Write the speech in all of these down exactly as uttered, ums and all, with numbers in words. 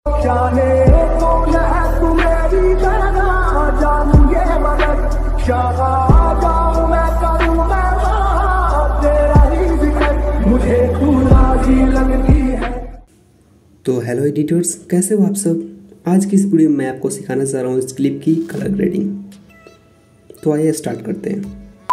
जाने कौन है तू मेरी जाना जानू ये मदद जहाँ जाऊँ मैं करूँ मैं वहाँ तेरा ही जिक्र मुझे तू राजी लगती है। तो हेलो एडिटर्स, कैसे हो आप सब। आज की इस वीडियो में मैं आपको सिखाना चाह रहा हूँ इस क्लिप की कलर ग्रेडिंग। तो आइए स्टार्ट करते हैं।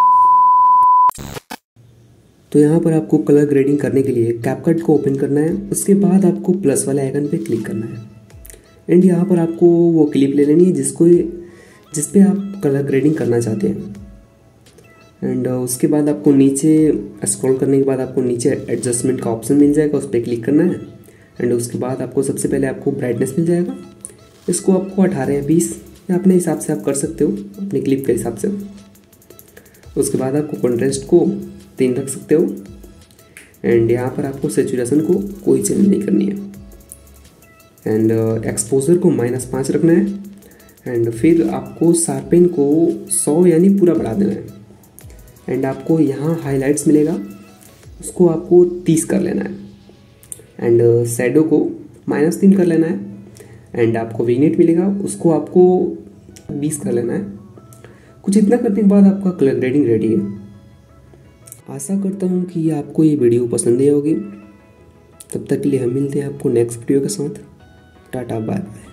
तो यहाँ पर आपको कलर ग्रेडिंग करने के लिए कैपकट को ओपन करना है। उसके बाद आपको प्लस वाले आइकन पे क्लिक करना है एंड यहाँ पर आपको वो क्लिप ले लेनी है जिसको जिस पे आप कलर ग्रेडिंग करना चाहते हैं। एंड उसके बाद आपको नीचे स्क्रॉल करने के बाद आपको नीचे एडजस्टमेंट का ऑप्शन मिल जाएगा, उस पर क्लिक करना है। एंड उसके बाद आपको सबसे पहले आपको ब्राइटनेस मिल जाएगा, इसको आपको अठारह या बीस या अपने हिसाब से आप कर सकते हो, अपने क्लिप के हिसाब से। उसके बाद आपको कॉन्ट्रास्ट को तीन रख सकते हो एंड यहाँ पर आपको सैचुरेशन को कोई चेंज नहीं करनी है। एंड एक्सपोजर को माइनस पाँच रखना है एंड फिर आपको शार्पेन को सौ यानी पूरा बढ़ा देना है। एंड आपको यहाँ हाइलाइट्स मिलेगा, उसको आपको तीस कर लेना है। एंड शैडो को माइनस तीन कर लेना है एंड आपको विग्नेट मिलेगा, उसको आपको बीस कर लेना है। कुछ इतना करने के बाद आपका कलर ग्रेडिंग रेडी है। आशा करता हूँ कि आपको ये वीडियो पसंद आई होगी। तब तक के लिए हम मिलते हैं आपको नेक्स्ट वीडियो के साथ। Tata bye bye.